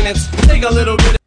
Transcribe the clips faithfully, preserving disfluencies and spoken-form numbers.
minutes. Take a little bit.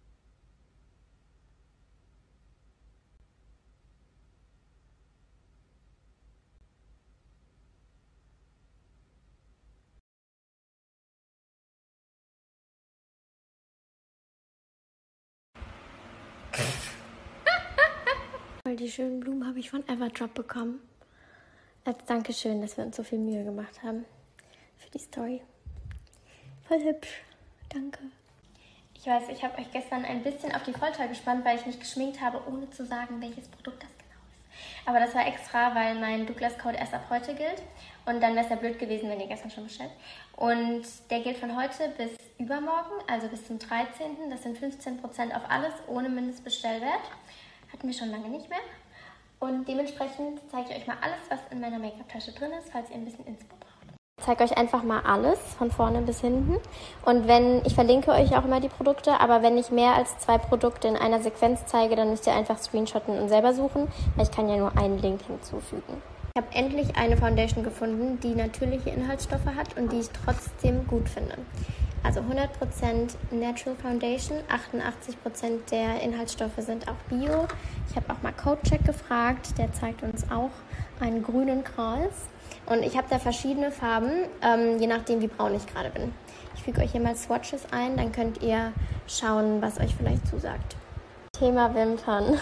Die schönen Blumen habe ich von Everdrop bekommen. Als Dankeschön, dass wir uns so viel Mühe gemacht haben für die Story. Voll hübsch. Danke. Ich weiß, ich habe euch gestern ein bisschen auf die Folter gespannt, weil ich mich geschminkt habe, ohne zu sagen, welches Produkt das genau ist. Aber das war extra, weil mein Douglas-Code erst ab heute gilt. Und dann wäre es ja blöd gewesen, wenn ihr gestern schon bestellt. Und der gilt von heute bis übermorgen, also bis zum dreizehnten Das sind fünfzehn Prozent auf alles, ohne Mindestbestellwert. Hatten wir schon lange nicht mehr. Und dementsprechend zeige ich euch mal alles, was in meiner Make-up-Tasche drin ist, falls ihr ein bisschen Inspo braucht. Ich zeige euch einfach mal alles, von vorne bis hinten. Und wenn, ich verlinke euch auch immer die Produkte, aber wenn ich mehr als zwei Produkte in einer Sequenz zeige, dann müsst ihr einfach screenshotten und selber suchen, weil ich kann ja nur einen Link hinzufügen. Ich habe endlich eine Foundation gefunden, die natürliche Inhaltsstoffe hat und die ich trotzdem gut finde. Also hundert Prozent Natural Foundation, achtundachtzig Prozent der Inhaltsstoffe sind auch Bio. Ich habe auch mal CodeCheck gefragt, der zeigt uns auch einen grünen Kreis. Und ich habe da verschiedene Farben, ähm, je nachdem wie braun ich gerade bin. Ich füge euch hier mal Swatches ein, dann könnt ihr schauen, was euch vielleicht zusagt. Thema Wimpern.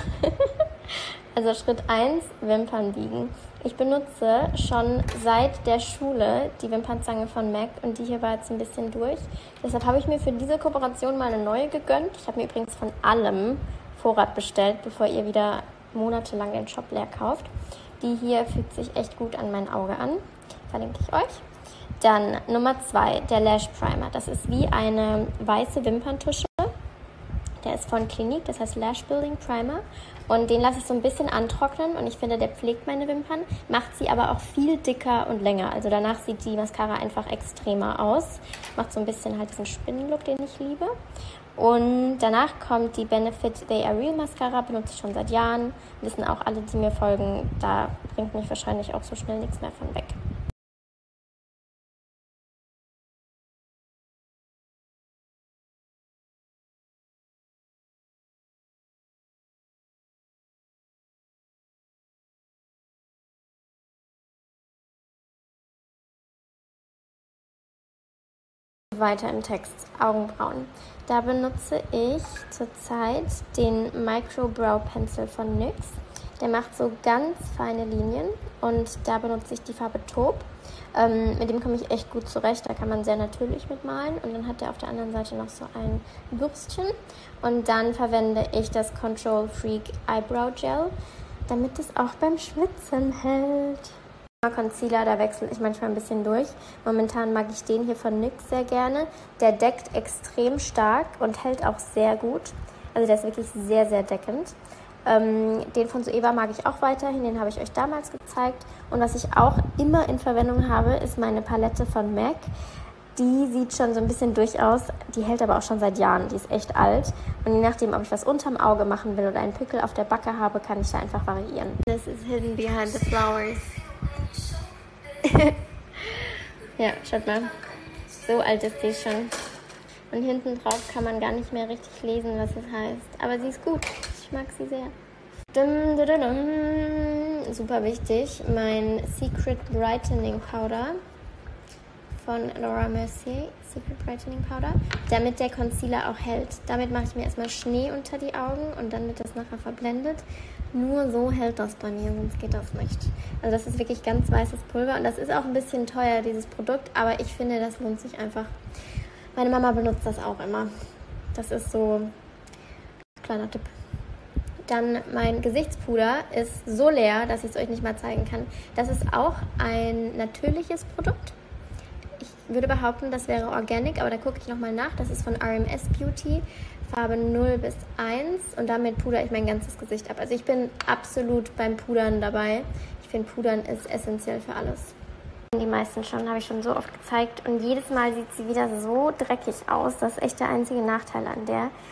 Also Schritt eins, Wimpern biegen. Ich benutze schon seit der Schule die Wimpernzange von M A C und die hier war jetzt ein bisschen durch. Deshalb habe ich mir für diese Kooperation mal eine neue gegönnt. Ich habe mir übrigens von allem Vorrat bestellt, bevor ihr wieder monatelang den Shop leer kauft. Die hier fügt sich echt gut an mein Auge an. Verlinke ich euch. Dann Nummer zwei, der Lash Primer. Das ist wie eine weiße Wimperntusche. Der ist von Clinique, das heißt Lash Building Primer. Und den lasse ich so ein bisschen antrocknen und ich finde, der pflegt meine Wimpern, macht sie aber auch viel dicker und länger. Also danach sieht die Mascara einfach extremer aus. Macht so ein bisschen halt diesen Spinnenlook, den ich liebe. Und danach kommt die Benefit They Are Real Mascara, benutze ich schon seit Jahren. Wissen auch alle, die mir folgen, da bringt mich wahrscheinlich auch so schnell nichts mehr von weg. Weiter im Text, Augenbrauen. Da benutze ich zurzeit den Micro Brow Pencil von N Y X. Der macht so ganz feine Linien und da benutze ich die Farbe Taupe. Ähm, mit dem komme ich echt gut zurecht, da kann man sehr natürlich mitmalen und dann hat er auf der anderen Seite noch so ein Bürstchen und dann verwende ich das Control Freak Eyebrow Gel, damit es auch beim Schwitzen hält. Concealer, da wechsle ich manchmal ein bisschen durch. Momentan mag ich den hier von N Y X sehr gerne. Der deckt extrem stark und hält auch sehr gut. Also der ist wirklich sehr, sehr deckend. Ähm, den von Zoeva mag ich auch weiterhin, den habe ich euch damals gezeigt. Und was ich auch immer in Verwendung habe, ist meine Palette von M A C. Die sieht schon so ein bisschen durch aus, die hält aber auch schon seit Jahren, die ist echt alt. Und je nachdem, ob ich was unterm Auge machen will oder einen Pickel auf der Backe habe, kann ich da einfach variieren. This is hidden behind the flowers. Ja, schaut mal. So alt ist die schon. Und hinten drauf kann man gar nicht mehr richtig lesen, was es heißt. Aber sie ist gut. Ich mag sie sehr. Dum, dum, dum, dum. Super wichtig. Mein Secret Brightening Powder von Laura Mercier. Secret Brightening Powder. Damit der Concealer auch hält. Damit mache ich mir erstmal Schnee unter die Augen und dann wird das nachher verblendet. Nur so hält das bei mir, sonst geht das nicht. Also das ist wirklich ganz weißes Pulver und das ist auch ein bisschen teuer, dieses Produkt, aber ich finde, das lohnt sich einfach. Meine Mama benutzt das auch immer. Das ist so ein kleiner Tipp. Dann mein Gesichtspuder ist so leer, dass ich es euch nicht mal zeigen kann. Das ist auch ein natürliches Produkt. Ich würde behaupten, das wäre Organic, aber da gucke ich nochmal nach. Das ist von R M S Beauty. Farbe null bis eins und damit pudere ich mein ganzes Gesicht ab. Also ich bin absolut beim Pudern dabei. Ich finde, Pudern ist essentiell für alles. Die meisten schon, habe ich schon so oft gezeigt und jedes Mal sieht sie wieder so dreckig aus. Das ist echt der einzige Nachteil an der.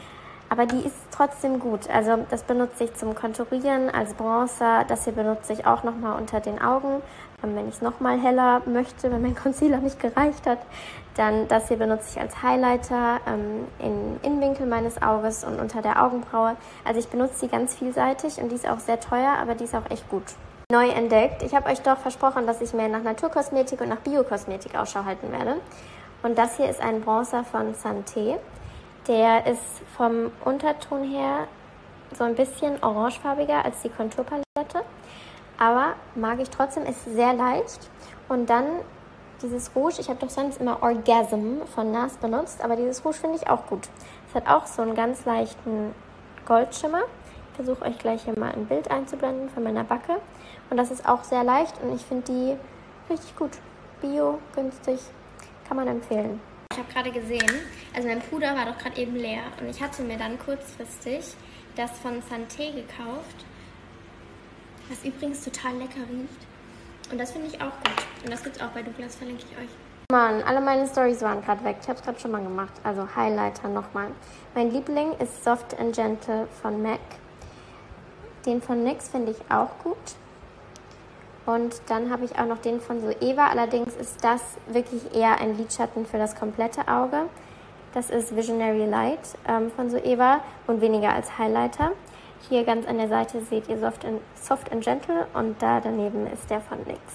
Aber die ist trotzdem gut. Also das benutze ich zum Konturieren als Bronzer. Das hier benutze ich auch nochmal unter den Augen. Und wenn ich es nochmal heller möchte, wenn mein Concealer nicht gereicht hat, dann das hier benutze ich als Highlighter ähm, im Innenwinkel meines Auges und unter der Augenbraue. Also ich benutze die ganz vielseitig und die ist auch sehr teuer, aber die ist auch echt gut. Neu entdeckt. Ich habe euch doch versprochen, dass ich mehr nach Naturkosmetik und nach Biokosmetik Ausschau halten werde. Und das hier ist ein Bronzer von Santé. Der ist vom Unterton her so ein bisschen orangefarbiger als die Konturpalette. Aber mag ich trotzdem, ist sehr leicht. Und dann dieses Rouge, ich habe doch sonst immer Orgasm von N A S benutzt, aber dieses Rouge finde ich auch gut. Es hat auch so einen ganz leichten Goldschimmer. Ich versuche euch gleich hier mal ein Bild einzublenden von meiner Backe. Und das ist auch sehr leicht und ich finde die richtig gut. Bio, günstig, kann man empfehlen. Ich habe gerade gesehen, also mein Puder war doch gerade eben leer und ich hatte mir dann kurzfristig das von Santé gekauft, was übrigens total lecker riecht. Und das finde ich auch gut. Und das gibt es auch bei Douglas, verlinke ich euch. Mann, alle meine Storys waren gerade weg. Ich habe es gerade schon mal gemacht. Also Highlighter nochmal. Mein Liebling ist Soft and Gentle von M A C. Den von N Y X finde ich auch gut. Und dann habe ich auch noch den von Zoeva. Allerdings ist das wirklich eher ein Lidschatten für das komplette Auge. Das ist Visionary Light ähm, von Zoeva und weniger als Highlighter. Hier ganz an der Seite seht ihr Soft and, Soft and Gentle und da daneben ist der von N Y X.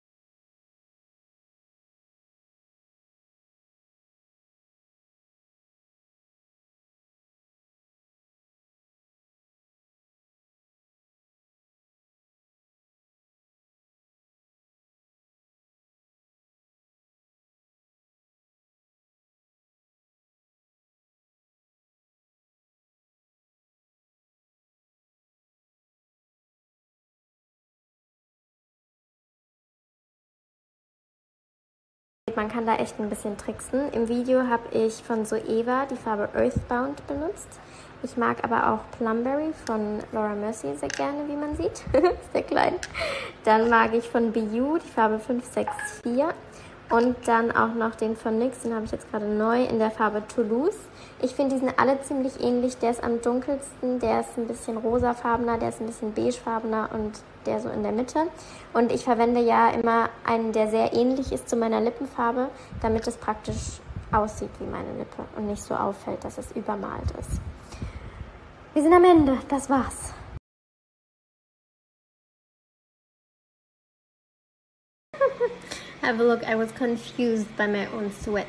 Man kann da echt ein bisschen tricksen. Im Video habe ich von Zoeva die Farbe Earthbound benutzt. Ich mag aber auch Plumberry von Laura Mercier sehr gerne, wie man sieht. Sehr klein. Dann mag ich von B U die Farbe fünf sechs vier. Und dann auch noch den von N Y X, den habe ich jetzt gerade neu in der Farbe Toulouse. Ich finde, die sind alle ziemlich ähnlich. Der ist am dunkelsten, der ist ein bisschen rosafarbener, der ist ein bisschen beigefarbener und der so in der Mitte. Und ich verwende ja immer einen, der sehr ähnlich ist zu meiner Lippenfarbe, damit es praktisch aussieht wie meine Lippe und nicht so auffällt, dass es übermalt ist. Wir sind am Ende, das war's. Have a look, I was confused by my own sweat.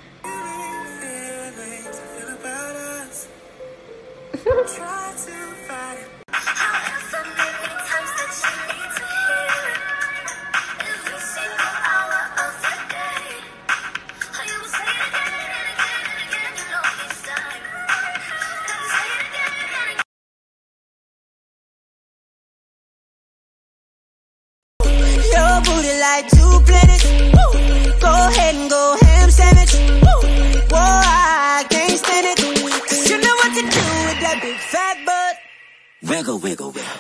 Your booty like two planets. Woo. Go ahead and go ham sandwich. Woo. Whoa, I can't stand it. Cause you know what to do with that big fat butt. Wiggle, wiggle, wiggle.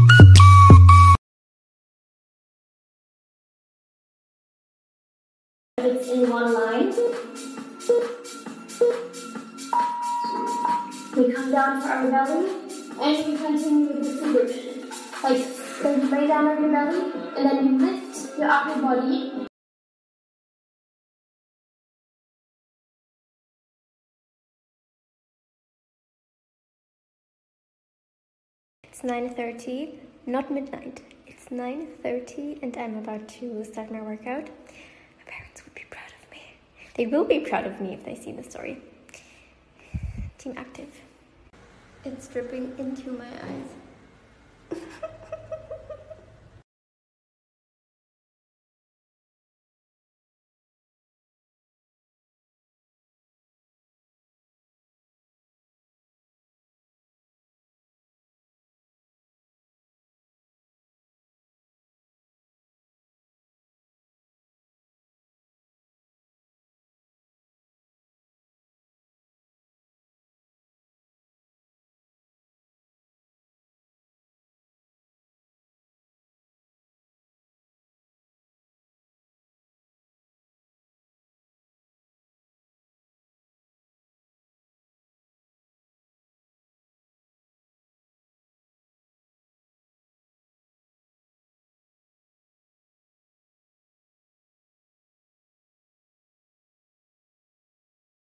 It's in one line. We come down for our belly and we continue with the figure. Like, then you lay down on your belly and then you lift your upper body. It's nine thirty, not midnight. It's nine thirty and I'm about to start my workout. My parents would be proud of me. They will be proud of me if they see the story. Team active. It's dripping into my eyes.